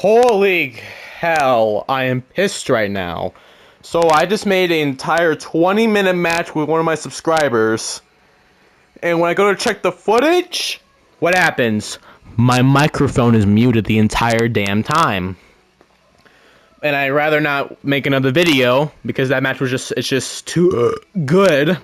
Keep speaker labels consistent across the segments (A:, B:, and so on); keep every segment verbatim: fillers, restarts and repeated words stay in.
A: Holy hell, I am pissed right now. So I just made an entire twenty minute match with one of my subscribers. And when I go to check the footage, what happens? My microphone is muted the entire damn time. And I'd rather not make another video because that match was just, it's just too uh, good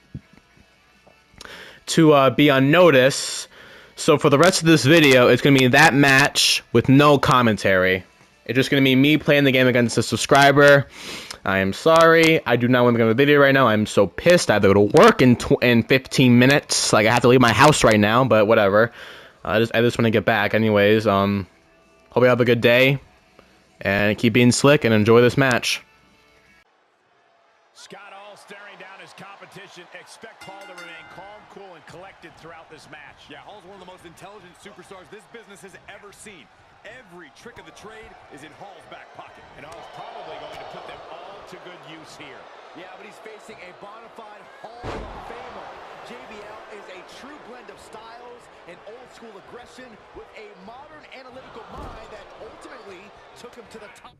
A: to uh, be on notice. So for the rest of this video, it's going to be that match with no commentary. It's just going to be me playing the game against a subscriber. I am sorry. I do not want to make another video right now. I'm so pissed. I have to go to work in tw in fifteen minutes. Like, I have to leave my house right now, but whatever. I just, I just want to get back. Anyways, um, hope you have a good day. And keep being slick and enjoy this match.
B: Scott Hall staring down his competition. Expect Hall to remain calm, cool, and collected throughout this match.
C: Yeah, Hall's one of the most intelligent superstars this business has ever seen. Every trick of the trade is in Hall's back pocket.
B: And Hall's probably going to put them all to good use here.
D: Yeah, but he's facing a bona fide Hall of Famer. J B L is a true blend of styles and old-school aggression with a modern analytical mind that ultimately took him to the top.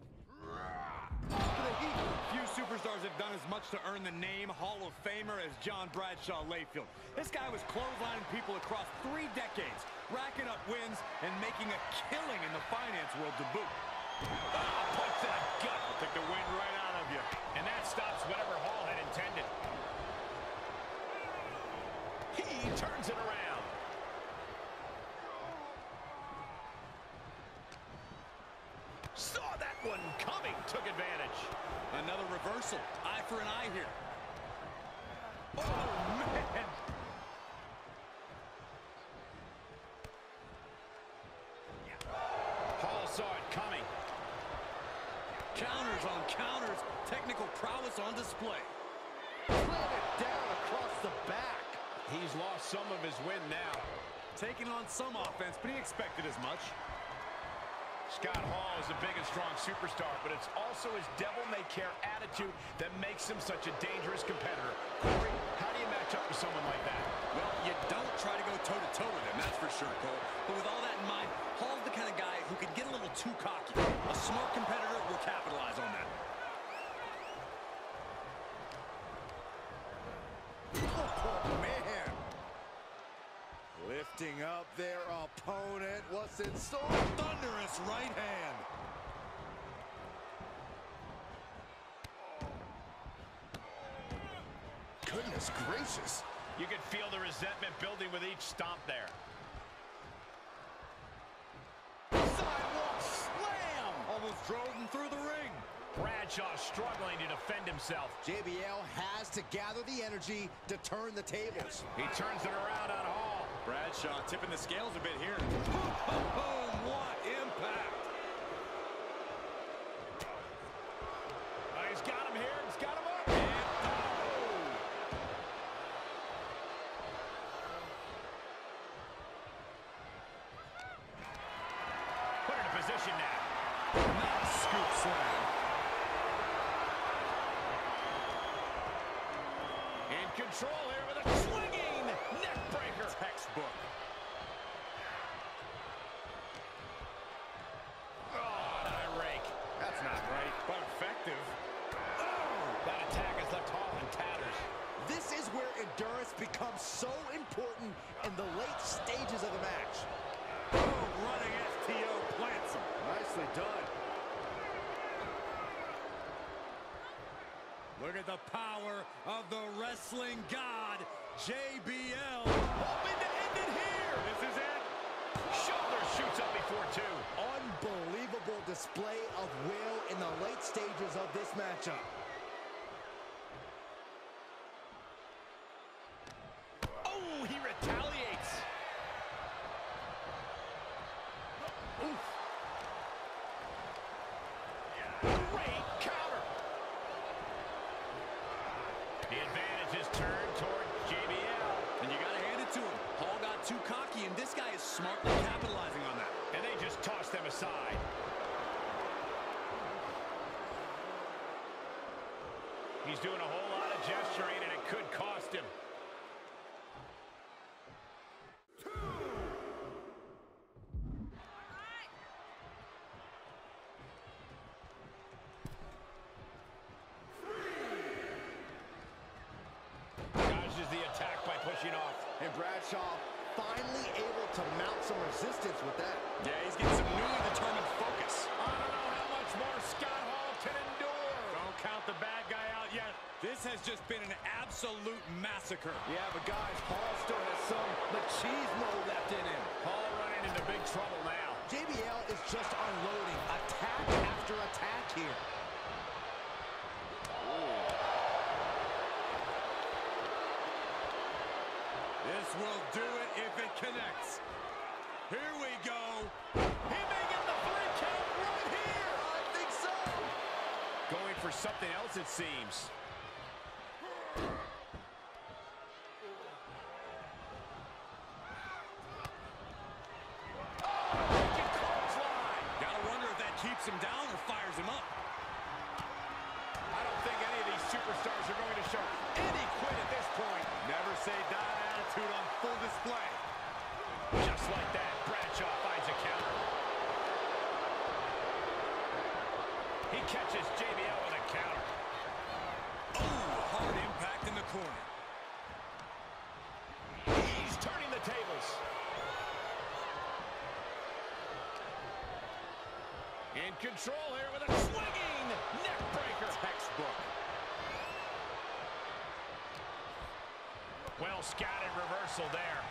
C: Few superstars have done as much to earn the name Hall of Famer as John Bradshaw Layfield. This guy was clotheslining people across three decades, racking up wins and making a killing in the finance world to boot.
B: Oh, punch to the gut. Will take the wind right out of you. And that stops whatever Hall had intended. He turns it around. Saw that one coming. Took advantage.
C: Another reversal. Eye for an eye here. Oh, man.
B: Hall saw it coming.
C: Counters on counters. Technical prowess on display.
D: Planted down across the back.
B: He's lost some of his wind now.
C: Taking on some offense, but he expected as much.
B: Scott Hall is a big and strong superstar, but it's also his devil-may-care attitude that makes him such a dangerous competitor. Corey, how do you match up with someone like that?
C: Well, you don't try to go toe-to-toe with him, that's for sure, Cole. But with all that in mind, Hall's the kind of guy who can get a little too cocky. A smart competitor will capitalize on that. Oh, man. Lifting up their opponent. What's in store? Thunderous right hand. Goodness gracious.
B: You can feel the resentment building with each stomp there.
C: Sidewalk slam! Almost drove him through the ring.
B: Bradshaw struggling to defend himself.
D: J B L has to gather the energy to turn the tables.
B: He turns it around on Hall.
C: Bradshaw tipping the scales a bit here. Boom! What impact!
B: Oh, he's got him here. He's got him up. And, oh! Put in a position now.
C: Nice scoop slam.
B: In control here with a swinging neck breaker.
C: Textbook.
B: Oh, not a rake. That's not right,
C: But effective.
B: oh, that attack has left Hall in tatters.
D: This is where endurance becomes so important in the late stages of the match.
C: Oh, running S T O plants him.
D: Nicely done.
C: Look at the power of the wrestling god, J B L. Hoping to end it here.
B: This is it. Shoulder shoots up before two.
D: Unbelievable display of will in the late stages of this matchup.
B: Oh, he retaliates. Oof. Great counter. The advantage is turned toward J B L.
C: And you got to hand it to him. Hall got too cocky, and this guy is smartly capitalizing on that.
B: And they just toss them aside. He's doing a whole lot of gesturing, and it could cost him.
D: Bradshaw finally able to mount some resistance with that.
C: Yeah, he's getting some newly determined focus.
B: I don't know how much more Scott Hall can endure.
C: Don't count the bad guy out yet. This has just been an absolute massacre.
D: Yeah, but guys, Hall still has some machismo left in him.
B: Hall running into big trouble now.
D: J B L is just unloading attack after attack here.
C: This will do it if it connects. Here we go.
B: He may get the three count right here.
D: I think so.
B: Going for something else, it seems.
C: Gotta wonder if that keeps him down or fires him up.
B: I don't think any of these superstars are going to show any quit at this point.
C: Never say die attitude on full display.
B: Just like that, Bradshaw finds a counter. He catches J B L with a counter.
C: Oh, hard impact in the corner.
B: He's turning the tables. In control here with a swinging neck breaker.
C: Textbook.
B: Well scattered reversal there.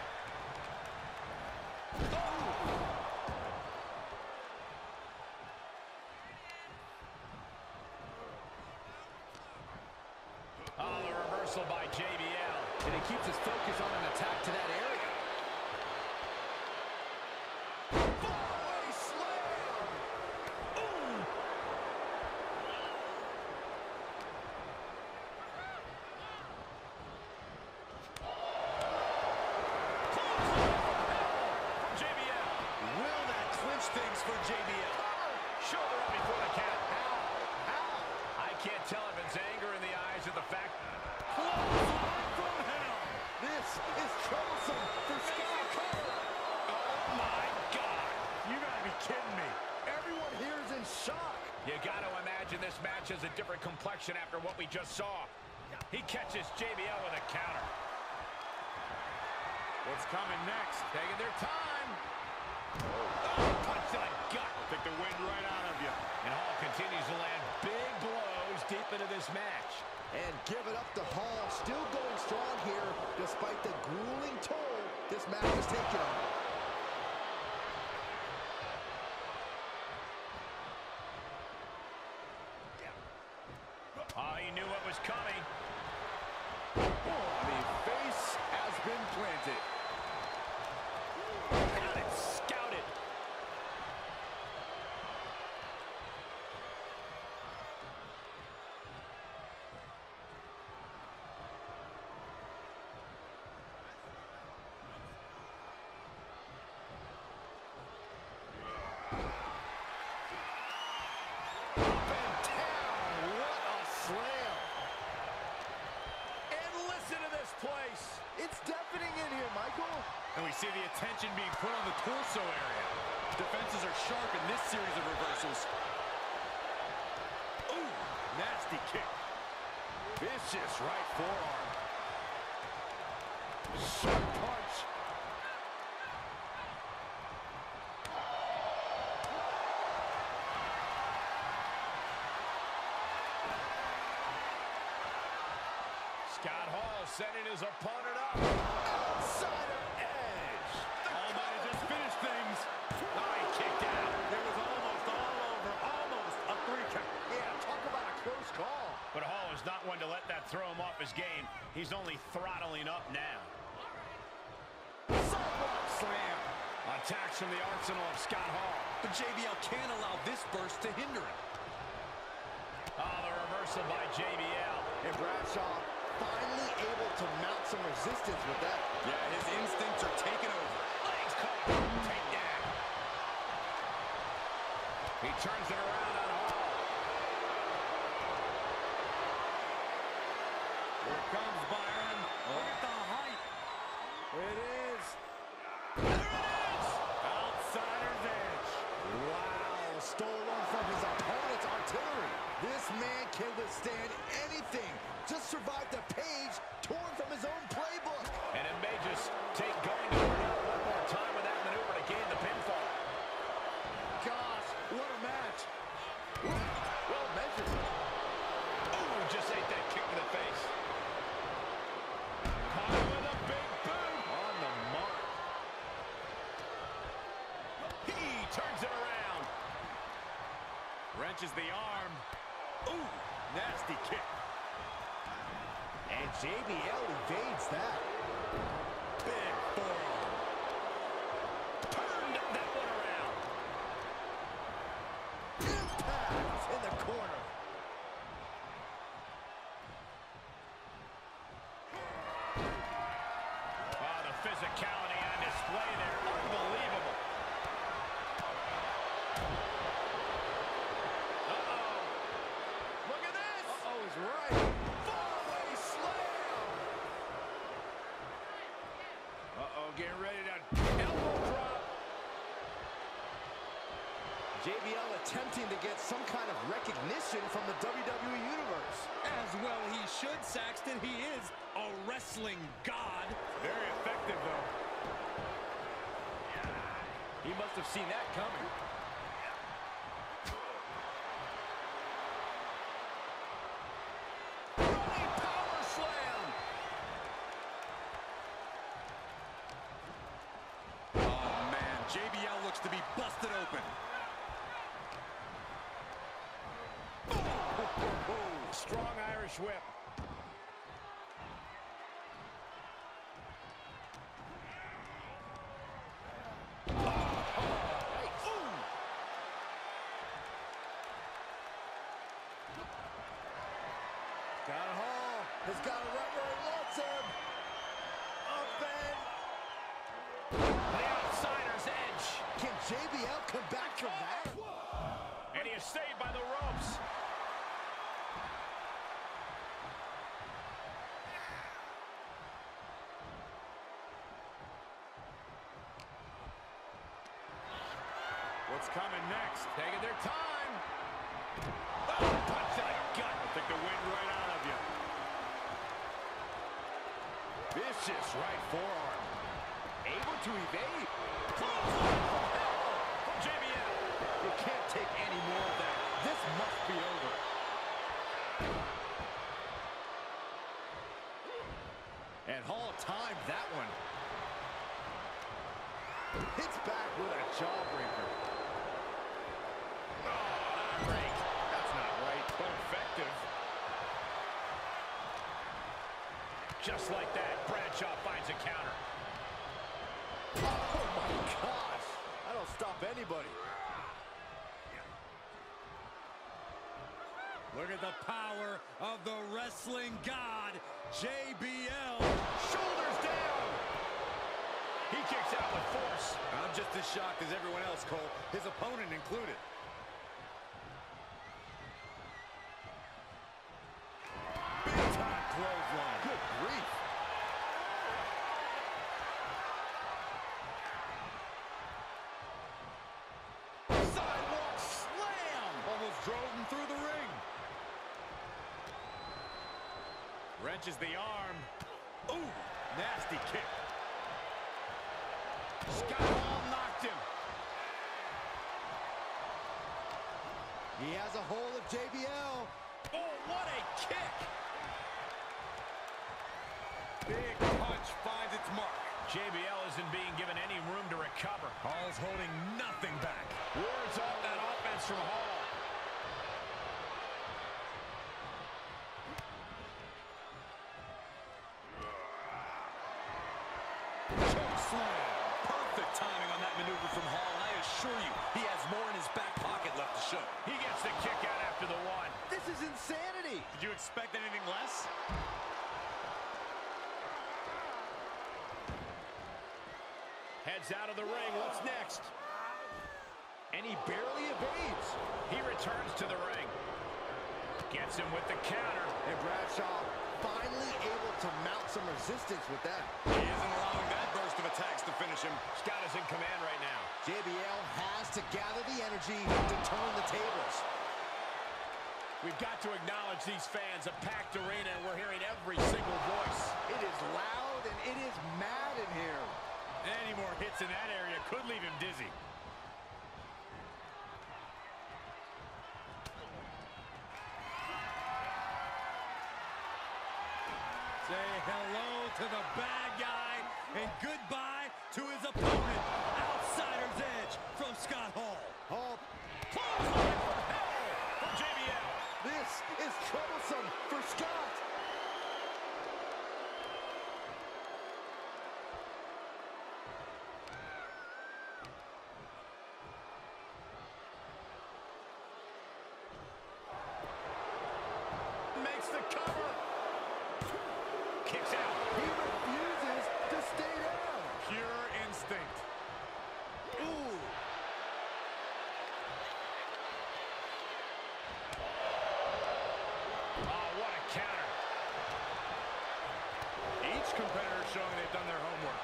B: Oh, the reversal by J B L.
D: And he keeps his focus on an attack to that area. Fallaway slam! Ooh!
B: From J B L.
C: Will that clinch things for J B L?
B: Shoulder up before the count.
D: Ow! Ow!
B: I can't tell if it's anger in the eyes or the fact.
C: Clothesline from hell.
D: This is troublesome for Scott Hall.
B: Oh my God.
C: You gotta be kidding me.
D: Everyone here is in shock.
B: You got to imagine this match has a different complexion after what we just saw. He catches J B L with a counter.
C: What's coming next?
B: Taking their time. Oh, punch to the gut.
C: Take the wind right out of you.
B: And Hall continues to land big blows deep into this match.
D: And give it up to Hall, still going strong here, despite the grueling toll this match has taken on him.
B: Oh, he knew what was coming.
C: Oh, the face has been planted.
B: Got it scouted.
C: And we see the attention being put on the torso area. Defenses are sharp in this series of reversals. Ooh, nasty kick. Vicious right forearm. Sharp punch.
B: Scott Hall setting his opponent up.
D: Outsider edge.
C: All might have just finished things.
B: Oh, he kicked out.
C: It was almost all over. Almost a three count.
D: Yeah, talk about a close call.
B: But Hall is not one to let that throw him off his game. He's only throttling up now.
D: Sidewalk slam.
B: Attacks from the arsenal of Scott Hall.
C: But J B L can't allow this burst to hinder him.
B: Oh, the reversal by J B L.
D: And Bradshaw finally able to mount some resistance with that.
C: Yeah, his instincts are taking over.
B: Legs caught. Take that. He turns it around on Hall.
C: Here comes Byron. Look at the height.
D: It is.
B: There it is.
C: Outsider's edge.
D: Wow, stolen from his opponent's artillery. This man can withstand anything. Just survived a page torn from his own playbook.
B: And it may just turns it around.
C: Wrenches the arm. Ooh, nasty kick.
D: And J B L evades that.
C: Big forearm.
B: Turned that one around.
D: Impact in the corner.
B: Oh, the physicality on display there. Unbelievable. Uh-oh. Look at this.
D: Uh-oh is right.
B: Fallaway slam. Uh-oh, getting ready to elbow drop.
D: J B L attempting to get some kind of recognition from the W W E Universe.
C: As well he should, Saxton. He is a wrestling god.
B: Very effective, though.
D: He must have seen that coming.
B: Running power slam.
C: Oh, man. J B L looks to be busted open.
B: Strong Irish whip.
D: Scott Hall has got it right where he wants him. Up and
B: The outsider's edge.
D: can J B L come back from that?
B: And he is saved by the ropes.
C: What's coming next?
B: Taking their time. Oh, punch to the gut.
C: I'll take the wind right out of you.
D: Vicious right forearm. Able to evade.
B: Clothesline from hell from J B L.
D: You can't take any more of that. This must be over.
C: And Hall timed that one.
D: Hits back with a jawbreaker.
B: Break. That's not right, but effective. Just like that, Bradshaw finds a counter.
D: Oh my gosh. I don't stop anybody.
C: Look at the power of the wrestling god, J B L.
B: Shoulders down. He kicks out with force.
C: I'm just as shocked as everyone else, Cole, his opponent included. Big time clothesline.
D: Good grief.
C: Sidewalk slam! Almost drove him through the ring. Wrenches the arm. Ooh, nasty kick.
B: Scott Hall knocked him.
D: He has a hold of J B L.
B: Oh, what a kick.
C: Big punch finds its mark.
B: J B L isn't being given any room to recover.
C: Hall's holding nothing back.
B: Wards off that offense from Hall.
C: Chokeslam. Perfect timing on that maneuver from Hall, and I assure you, he has more in his back pocket left to show.
B: He gets the kick out after the one.
D: This is insanity.
C: Did you expect anything less?
B: Heads out of the ring. What's next?
D: And he barely evades.
B: He returns to the ring. Gets him with the counter.
D: And Bradshaw finally able to mount some resistance with that.
C: He isn't allowing that burst of attacks to finish him.
B: Scott is in command right now.
D: J B L has to gather the energy to turn the tables.
B: We've got to acknowledge these fans, a packed arena, and we're hearing every single voice.
D: It is loud and it is mad in here.
C: Any more hits in that area could leave him dizzy. Say hello to the bad guy and goodbye to his opponent. Outsider's edge from Scott Hall. Oh,
B: Clothesline from hell from J B L.
D: This is troublesome for Scott.
B: Makes the cover. Kicks out.
D: He refuses to stay down.
C: pure instinct.
D: Ooh.
B: Oh, what a counter.
C: Each competitor showing they've done their homework.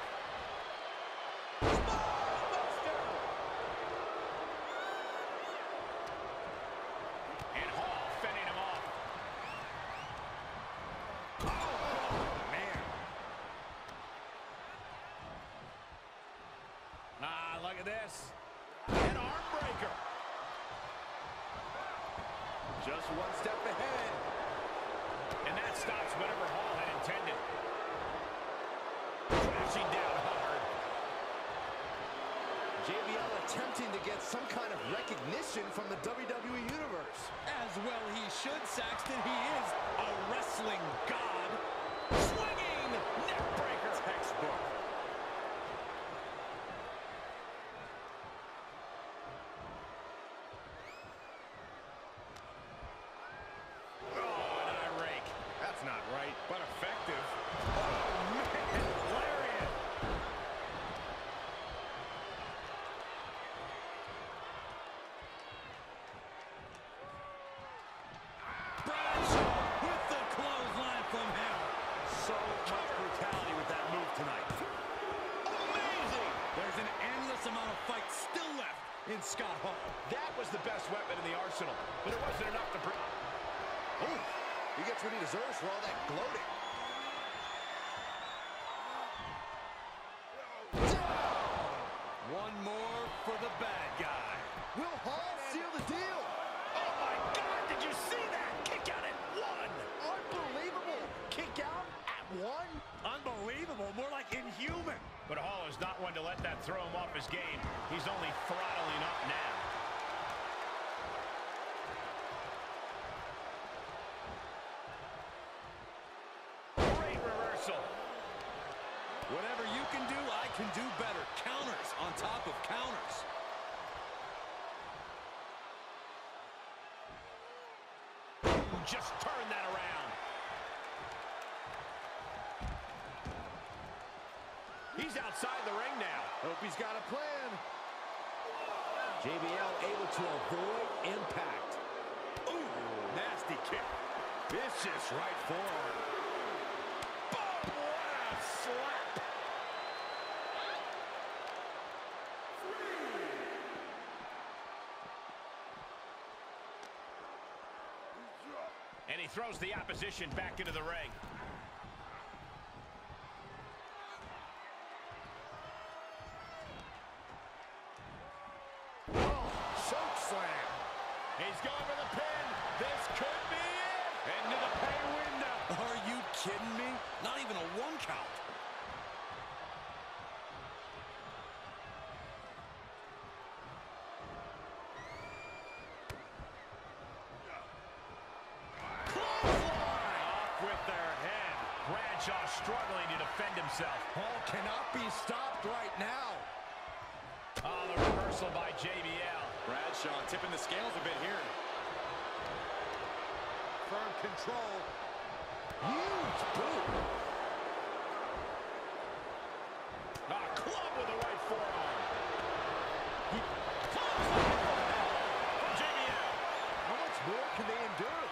B: And Hall fending him off.
C: Man.
B: Ah, look at this. An arm breaker.
D: Just one step ahead.
B: And that stops whatever Hall had intended. Crashing down hard.
D: J B L attempting to get some kind of recognition from the W W E Universe.
C: As well he should, Saxton. He is a wrestling god.
B: Swinging neck breaker.
C: Textbook.
B: Oh, an eye rake.
C: That's not right, but effective. Oh, man.
B: Lariat.
C: Bradshaw with the clothesline from hell.
D: So much brutality with that move tonight.
B: Amazing.
C: There's an endless amount of fight still left in Scott Hall.
B: That was the best weapon in the arsenal, but it wasn't enough to bring.
D: Ooh, he gets what he deserves for all that gloating.
C: One more for the bad guy.
D: Will Hall seal the deal?
B: Oh, my God. Did you see that? Kick out at one.
D: Unbelievable. Kick out at one?
C: Unbelievable, more like inhuman.
B: But Hall is not one to let that throw him off his game. He's only throttling up now. Great reversal.
C: Whatever you can do, I can do better. Counters on top of counters.
B: Just turn that around. He's outside the ring now.
D: Hope he's got a plan. J B L able to avoid impact.
C: Ooh, nasty kick. Vicious right forearm.
B: Boom! What a slap. And he throws the opposition back into the ring.
C: Choke slam.
B: He's going for the pin. This could be it. Into the pay window.
C: Are you kidding me? Not even a one count.
B: Off with their head. Bradshaw struggling to defend himself.
D: Hall cannot be stopped right now.
B: Oh, the reversal by J B L.
C: Bradshaw tipping the scales a bit here. Firm control.
D: Huge boot.
B: A club with the right forearm. From J B L.
D: How much more can they endure?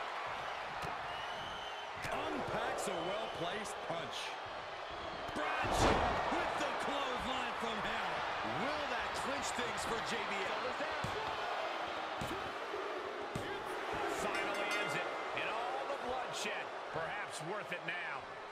C: Unpacks a well-placed punch. Bradshaw with the clothesline from hell.
D: Will that clinch things for J B L?
B: Finally ends it. And all the bloodshed, perhaps worth it now.